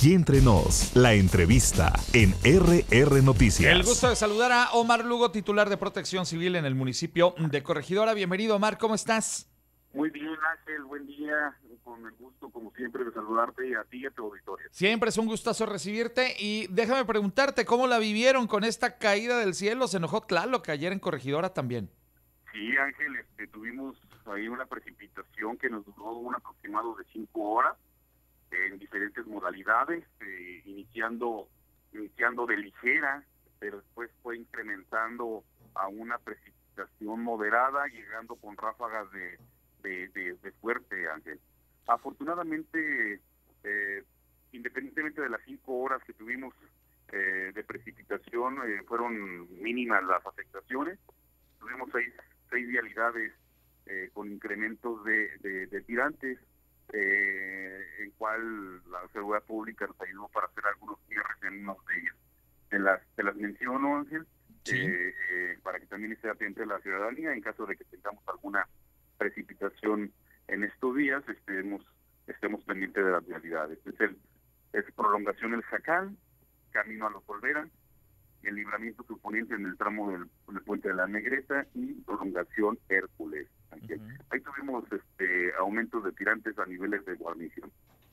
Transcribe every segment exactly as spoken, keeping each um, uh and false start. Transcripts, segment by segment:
Aquí entre nos, la entrevista en R R Noticias. El gusto de saludar a Omar Lugo, titular de Protección Civil en el municipio de Corregidora. Bienvenido, Omar, ¿cómo estás? Muy bien, Ángel, buen día. Con el gusto, como siempre, de saludarte y a ti y a tu auditorio. Siempre es un gustazo recibirte y déjame preguntarte, ¿cómo la vivieron con esta caída del cielo? ¿Se enojó Tlaloc ayer en Corregidora también? Sí, Ángel, este, tuvimos ahí una precipitación que nos duró un aproximado de cinco horas en diferentes modalidades, eh, iniciando, iniciando de ligera, pero después fue incrementando a una precipitación moderada, llegando con ráfagas de, de, de, de fuerte, Ángel. Afortunadamente, eh, independientemente de las cinco horas que tuvimos eh, de precipitación, eh, fueron mínimas las afectaciones. Tuvimos seis, seis vialidades eh, con incrementos de, de, de tirantes, eh, en cual la seguridad pública nos ayudó para hacer algunos cierres en unos de ellos. Te las, te las menciono, Ángel, sí. eh, eh, para que también esté atenta la ciudadanía en caso de que tengamos alguna precipitación en estos días, estemos, estemos pendientes de las vialidades. Es, el, es prolongación El Jacal, camino a Los Olvera, el libramiento suponiente en el tramo del, del puente de la Negreta y prolongación Hércules. Uh-huh. Ahí tuvimos este, aumentos de tirantes a niveles de guarnición.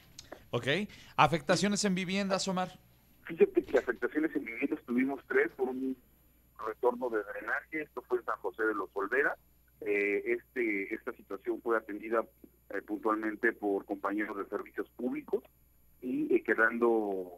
Ok. ¿Afectaciones en viviendas, Omar? Fíjate que afectaciones en viviendas tuvimos tres por un retorno de drenaje. Esto fue en San José de Los Olvera. Eh, este esta situación fue atendida eh, puntualmente por compañeros de servicios públicos y eh, quedando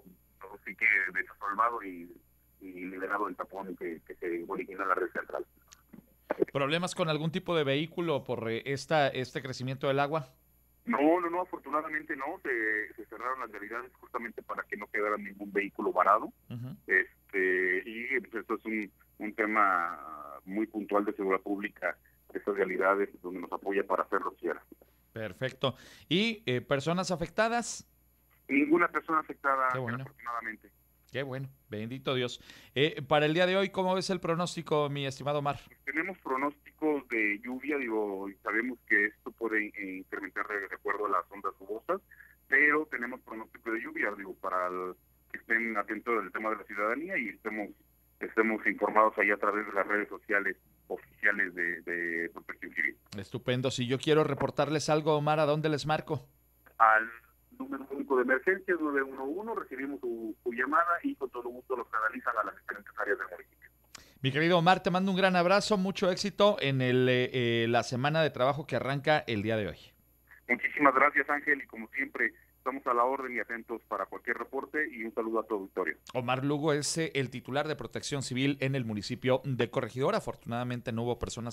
así que desasolvado y, y liberado el tapón que, que se originó en la red central. ¿Problemas con algún tipo de vehículo por eh, esta este crecimiento del agua? No, no, no, afortunadamente no, se, se cerraron las vialidades justamente para que no quedara ningún vehículo varado. Uh-huh. este y pues, esto es un, un tema muy puntual de seguridad pública, estas realidades donde nos apoya para hacerlo cierre. Perfecto. ¿Y eh, personas afectadas? Ninguna persona afectada, Qué bueno. Afortunadamente. Qué bueno, bendito Dios. Eh, para el día de hoy, ¿cómo ves el pronóstico, mi estimado Omar? Pues tenemos pronósticos de lluvia, digo, y sabemos que esto puede eh, incrementar de, de acuerdo a las ondas nubosas, pero tenemos pronóstico de lluvia, digo, para el, que estén atentos del tema de la ciudadanía y estemos estemos informados ahí a través de las redes sociales oficiales de, de Protección Civil. Estupendo. Si yo quiero reportarles algo, Omar, ¿a dónde les marco? Al número único de emergencia nueve uno uno, recibimos su, su llamada y con todo gusto los canalizan a las diferentes áreas del municipio. Mi querido Omar, te mando un gran abrazo, mucho éxito en el, eh, la semana de trabajo que arranca el día de hoy. Muchísimas gracias, Ángel, y como siempre, estamos a la orden y atentos para cualquier reporte y un saludo a tu auditorio. Omar Lugo es eh, el titular de Protección Civil en el municipio de Corregidora. Afortunadamente no hubo personas